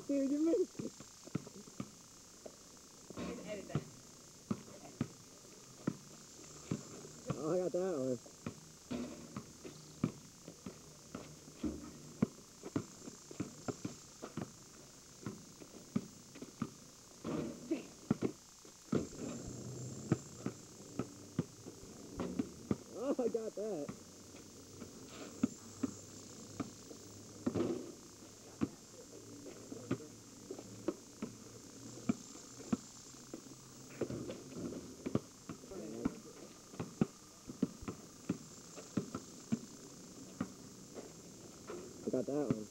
dude, you missed it. Edit that. Oh, I got that one. Oh, I got that. I got that one.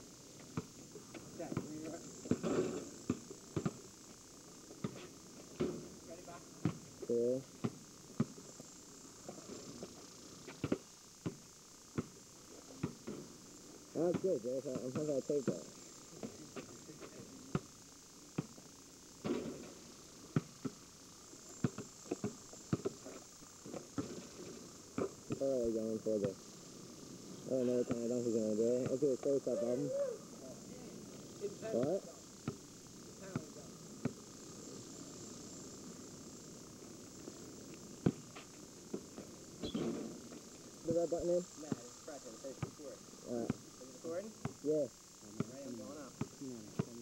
Ready, back? Yeah. That's good, Jake. I'm not gonna take that. Early going for the. I don't know what kind of dunk he's gonna do. Let's do a close up of him. What? The red button in? Nah, just press it. It says record. Alright. Is it recording? Yeah. Alright, I'm going up. Here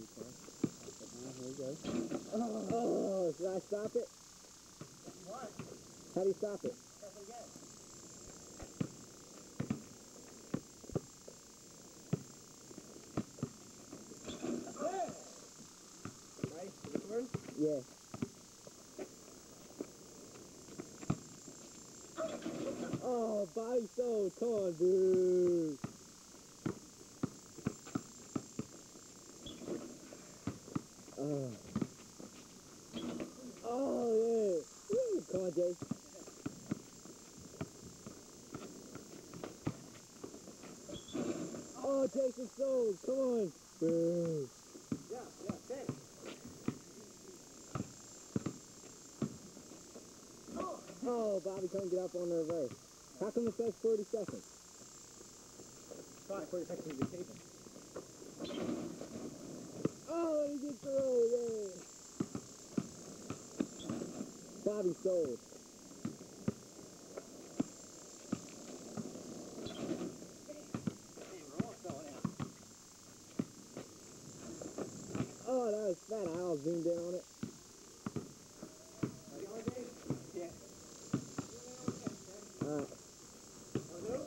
we go. Oh, should I stop it? What? How do you stop it? Press it again. Ready? Is it recording? Yeah. Oh, body sold. Come on, dude. Oh. Oh, yeah. Woo. Come on, Jay. Oh, Jason sold. Come on. Boo. Yeah, thanks. Oh, Bobby couldn't get up on the reverse. How come it says 40 seconds? Fine, 40 seconds of taping. Oh, he gets the roll, yeah. Bobby sold. Hey, we're all selling out. Oh, that was fat. I all zoomed in on it. Ready, on, Dave? Yeah. Alright. Want to do it?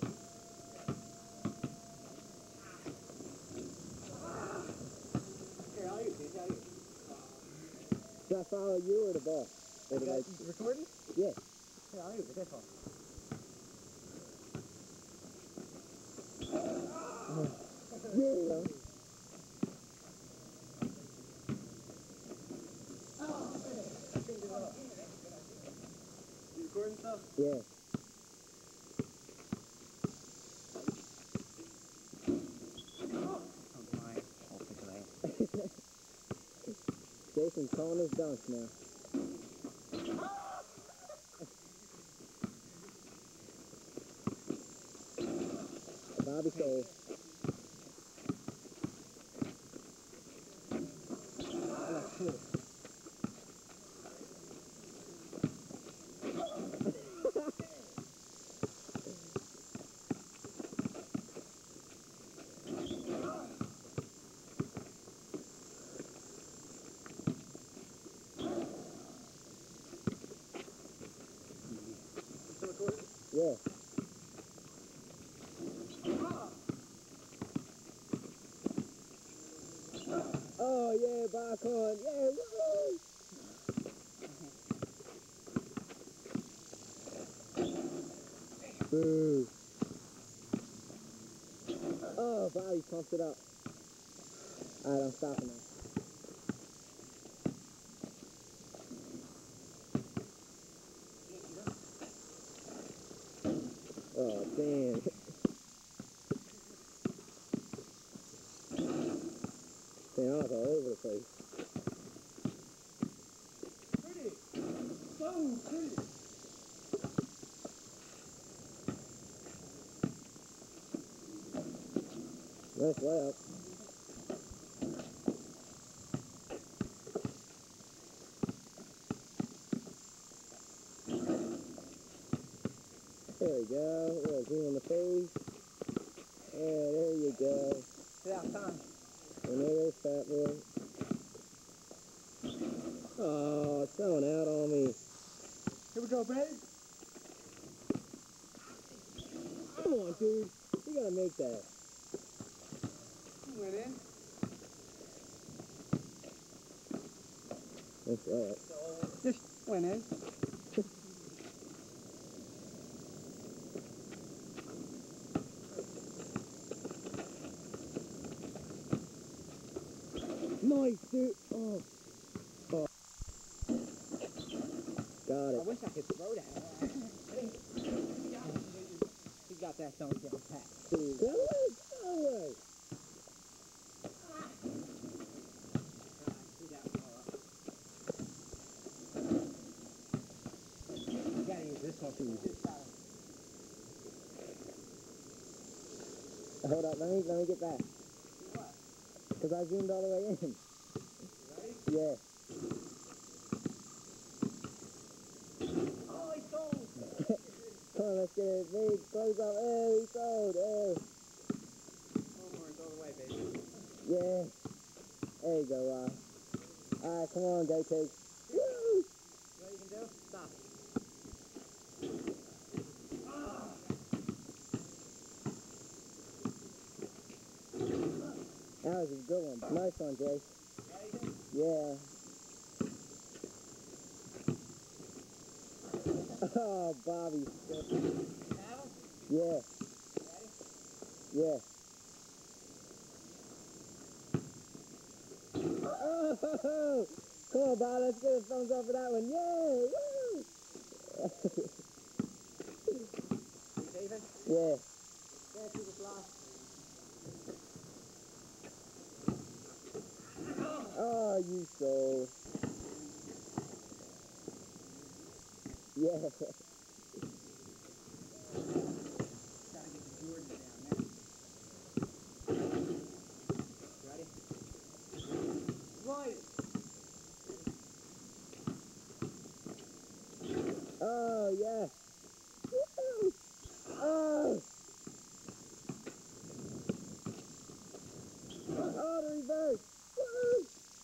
Here, I'll use it. I'll use it. Should I follow you or the ball? Or the like? Recording? Yeah. Here, I'll use it. This one. Yeah. You recording stuff? Yeah. Jason's calling his dunks now. Bobby sold. Still recording? Yeah. Oh yeah, back on. Yeah, woo! Boo. Oh, Bobby pumped it up. Alright, I'm stopping now. Oh, damn. Damn, I was all over the place. Pretty. So pretty. Nice layup. There we go. A little zoom on the face. Yeah, there you go. Yeah, time. And there goes Fat Boy. Oh, it's throwing out on me. Here we go, babe. Come on, dude. You gotta make that. You went in. That's right. Just went in. Nice, dude. Oh. Oh. Got I it. wish I could throw that. He got that don't get packed. Dude, go away, go away. You gotta use this one too. Hold up, let me get back. What? Because I zoomed all the way in. Ready? Yeah. Oh, he's gold. Come on, let's get it big. Close up. Hey, we sold. Hey. Longhorns all the way, baby. Yeah. There you go, Rob. Alright, come on, go take. Woo! You know what you can do? Stop it. That was a good one. Nice one, Jay. Yeah. Oh, Bobby. Paddle? Yeah. Ready? Yeah. Oh! Come on, Bob. Let's get a thumbs up for that one. Yay! Woo! David? Yeah. There to the block. Oh, you soul. Yeah. Gotta get the Jordan down there. Ready? Right. Oh, yeah. Woo! Oh! Oh, the reverse! Woo!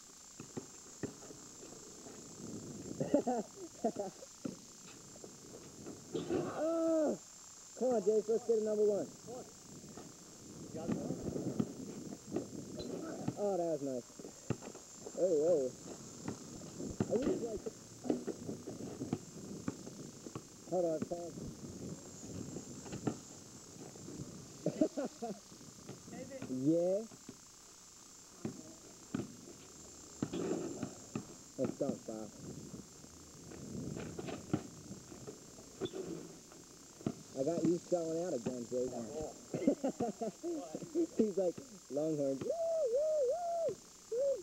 Oh! Come on, Jace, let's get a number one. Oh, that was nice. Oh, whoa. I really like it. Hold on, pause. Yeah. Let's go, Bob. I got you selling out again, Jason. He's like, Longhorns. Woo, woo, woo,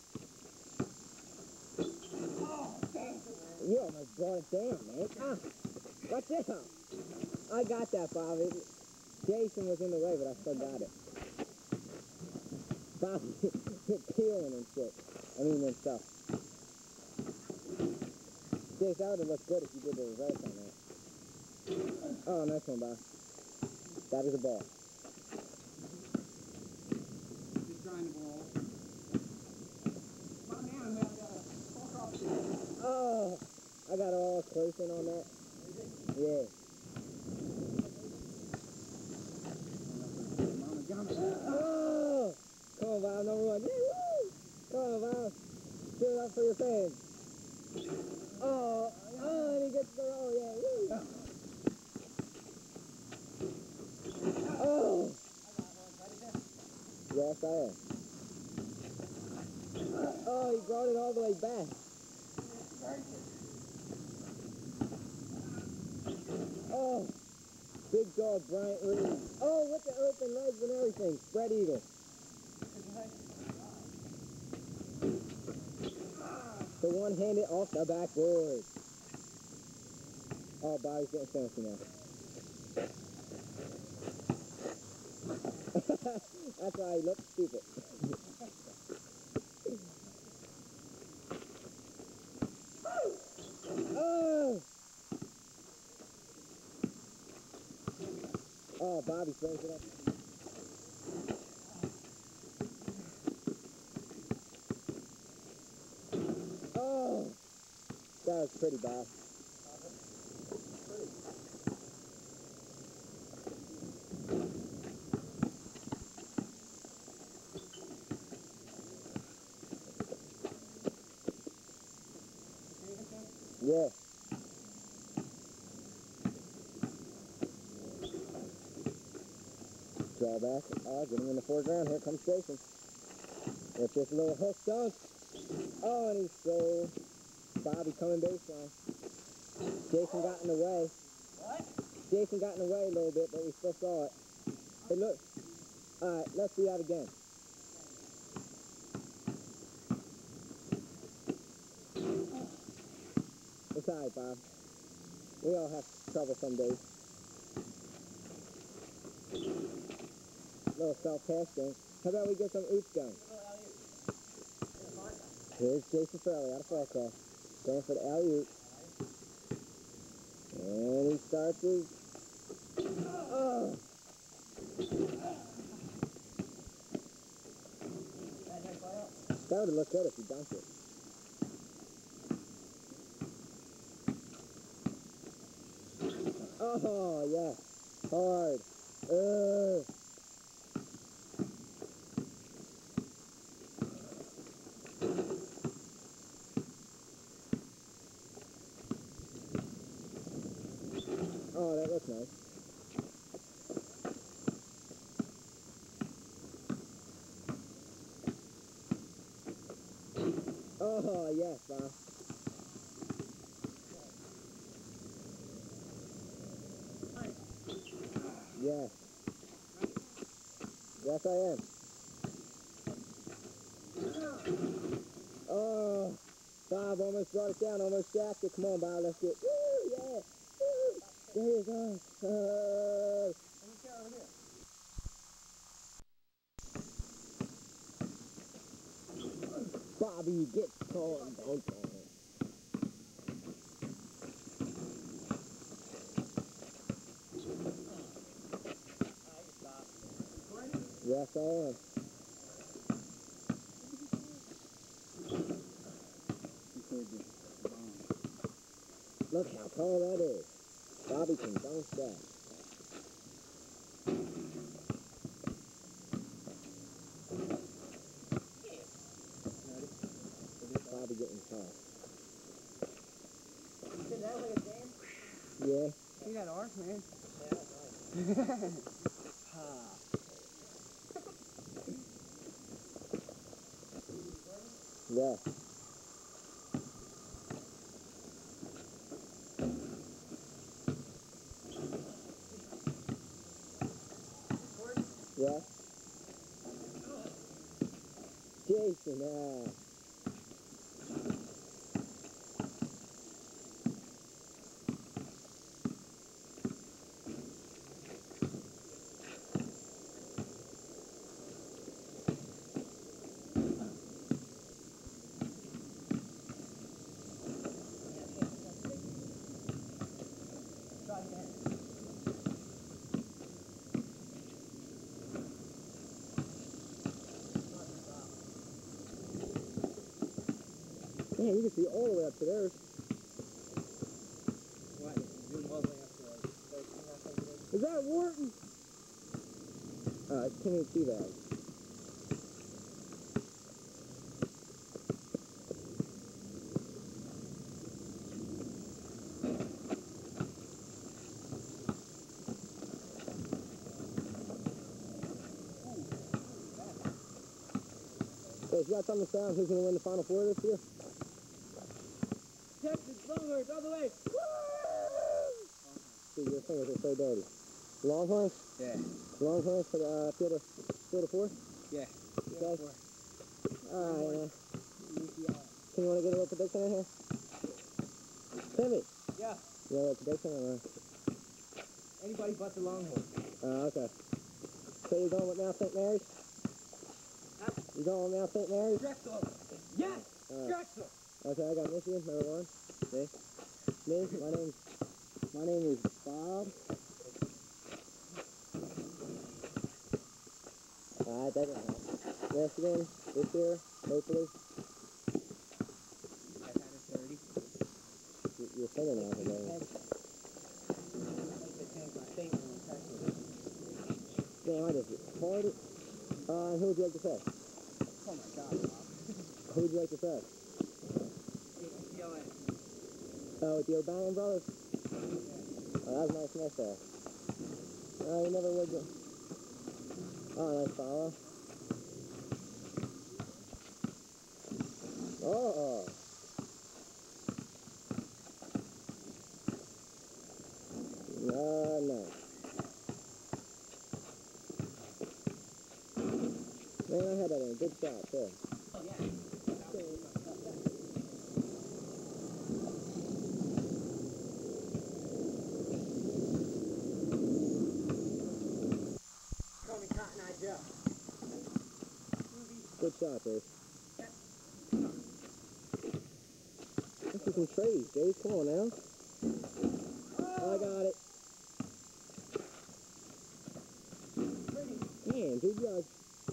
woo. You almost brought it down, man. Ah, watch out. I got that, Bob. Jason was in the way, but I still got it. Bob, you're peeling and shit. I mean, and stuff. Jason, that would have looked good if you did the reverse on that. Oh, nice one, Bob. That is a ball. He's trying to ball. My man, I gotta fuck off here. Oh, I got all close in on that. Yeah. Mama Johnson. Oh! Come on, Bob, number one. Yeah, woo! Come on, Bob. Give it up for your fans. Oh, and he gets the roll, yeah, woo! Oh! Yes, I am. Oh, he brought it all the way back. Oh! Big dog, Bryant Reed. Oh, with the open legs and everything. Spread eagle. The one-handed off the backboard. Oh, Bobby's getting fancy now. That's why he looks stupid. Oh! Oh, Bobby throws it up. Oh, that was pretty, Bob. Yeah. Draw back. Oh, get him in the foreground. Here comes Jason. With this little hook dunk. Oh, and he stole. Bobby coming baseline. Jason got in the way. What? Jason got in the way a little bit, but we still saw it. Hey, look. All right, let's do that again. It's all right, Bob. We all have trouble some days. Little self-pass thing. How about we get some oops going? Here's Jason Farley out of fall cross. Going for the alley-oop. And he starts his... Oh! That would have looked good if he dunked it. Oh, yeah. Hard. Oh, that looks nice. Oh, yes, Bob. Yes. Yes, I am. Oh, Bob almost brought it down, almost jacked it. Come on, Bob, let's get... Woo, yeah. Woo. There you go. Let me care over here. Bobby gets caught and dunked on it. Yes, I am. Look how tall that is. Bobby can dunk that. Bobby getting tall. Did that like a game? Yeah. See that arc, man? Yeah. Yeah. Jason, Man, you can see all the way up to there. What? Zoom all the way up to like 13 or something. Is that Wharton? Timmy Teabag. Hey, you got something to say on who's going to win the Final Four this year? Texas Longhorns all the way. See, your fingers are so dirty. Longhorns? Yeah. Longhorns for the field of four? Yeah. Okay. All right, Can you want to get a little prediction in here? Timmy? Yeah. You want a little prediction or not? Anybody but the Longhorns. Okay. So you're going with Mount St. Mary's? Huh? You going with Mount St. Mary's? Drexel. Yes. Drexel. Okay, I got Michigan, number one. Me? My name is Bob. That didn't help. Yes, again, this year, hopefully. I've had a 30. Your fingernails are Like going. the tank I think when we practice. Damn, I just farted. Who would you like to say? Oh my god, Rob. Who would you like to say? UCLA. Oh, with the O'Brien brothers? Oh, that was a nice miss there. Oh, you never would. Oh, nice follow. Oh. No. Man, I had that in. Good shot, too. Oh, yeah. Call me Cotton Eye Joe. Good shot, Dave. Let's do some trades, Dave. Come on now. Oh, I got it. Damn, dude, you got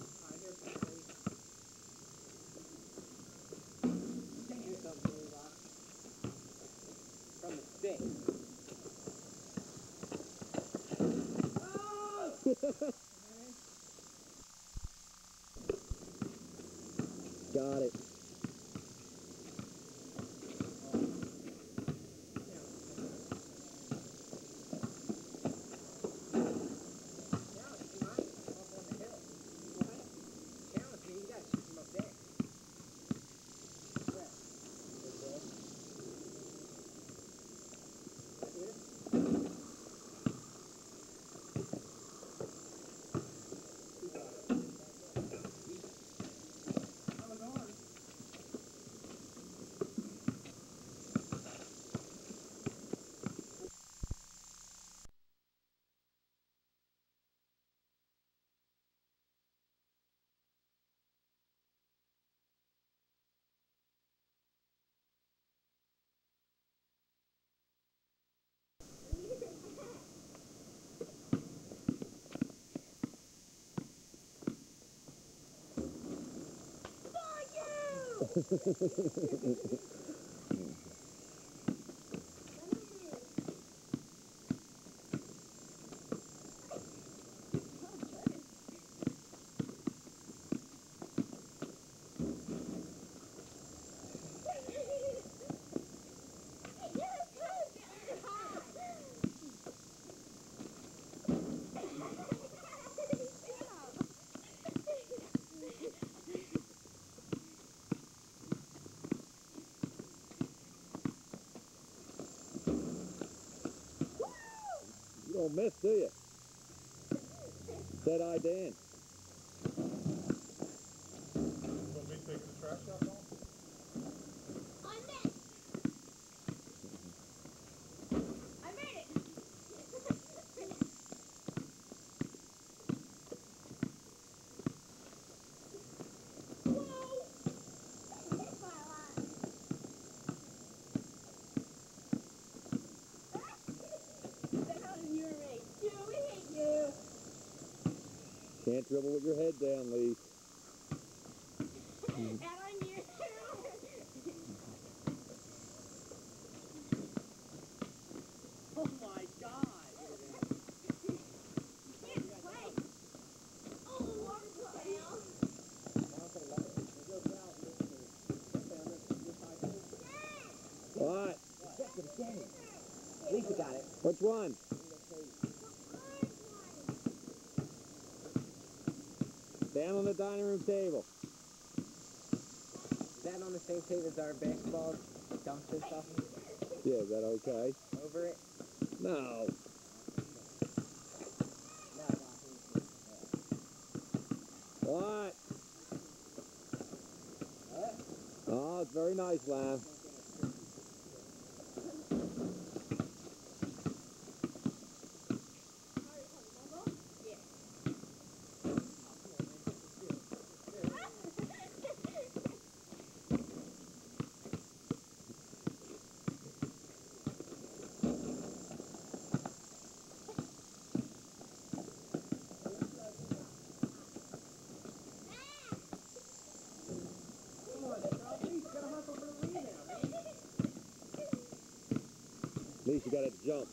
From the stick. Got it. You don't miss, do you? Said I, Dan. Want me taking the trash out now? I made it! Whoa! It's my alarm. Down in your race. We hate you. Can't dribble with your head down, Lee. And on you too. Oh my god! You can't play. Oh, I'm sorry. What? Lisa got it. Which one? Down on the dining room table. Is that on the same table as our basketball dumpster stuff? Yeah, is that okay? Over it? No. What? Oh, it's very nice, Lamb. At least you got to jump.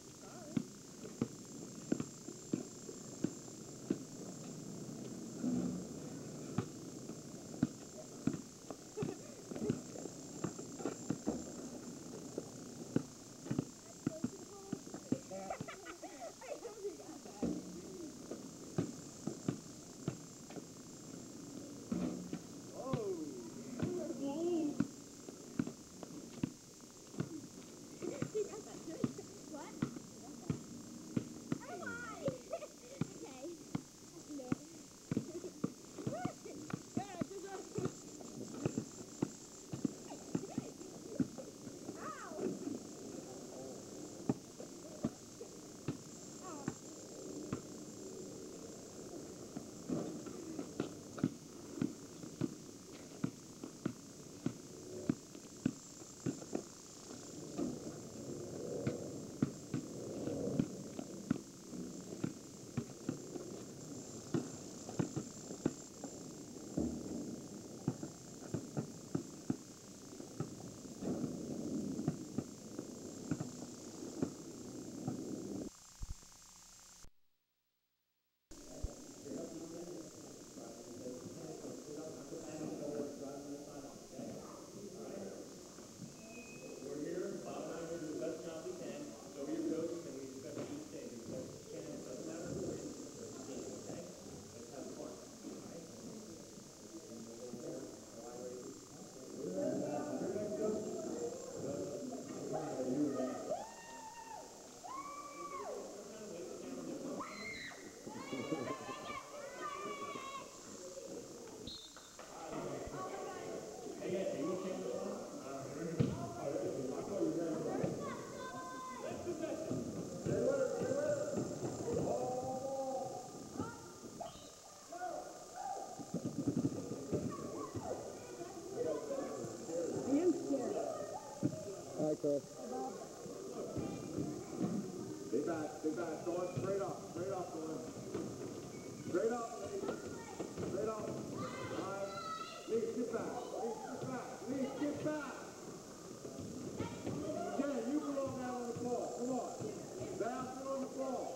All right, Chris. Stay back, going straight up, going. Straight up, straight up. All right, Lee, get back, Lee, get back. Ken, you belong down on the floor, come on. Down, sit on the floor.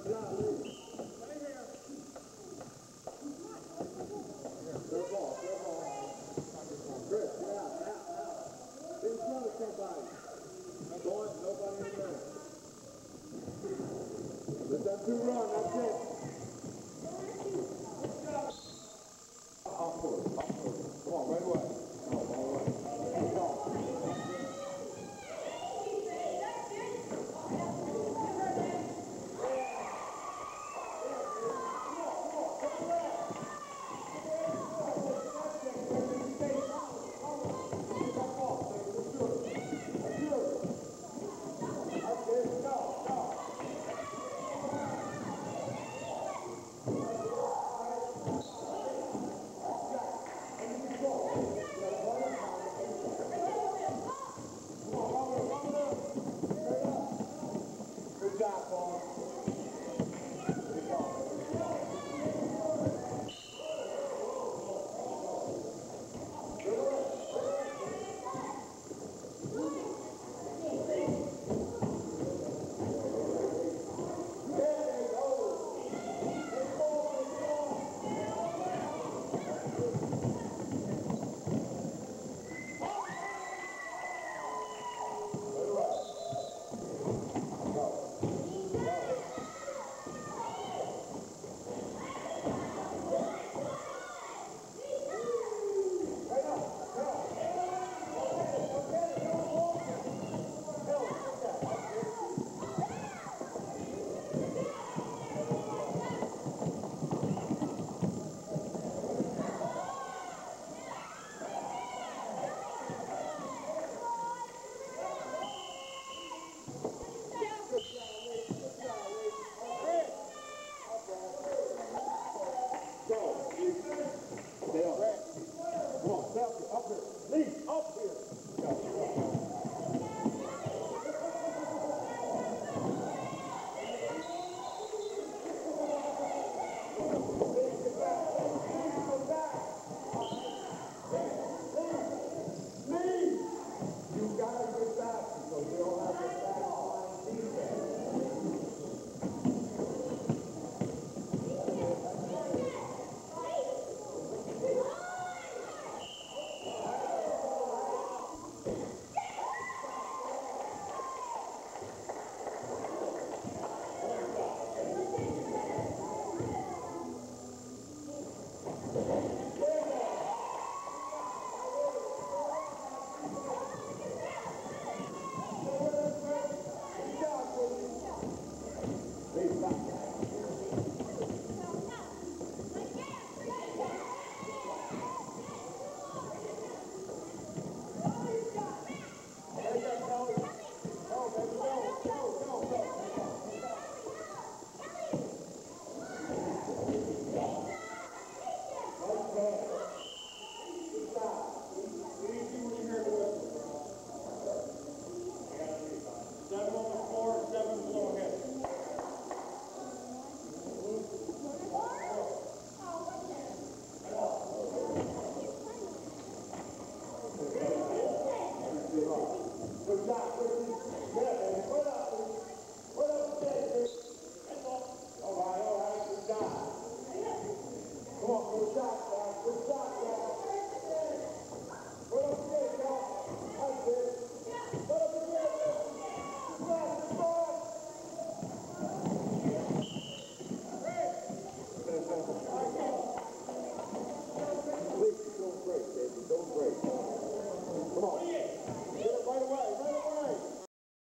Good job, Lee. Stay here. Good ball, good ball. Chris, get out. In front of somebody. Nobody in there. Let that 2 run, that's it. Off foot. Come on, right away. Come on, right away. Let's go. Good job, Paul. Good job. Stay up. Come on, stay up here. Up here. Lee, up here.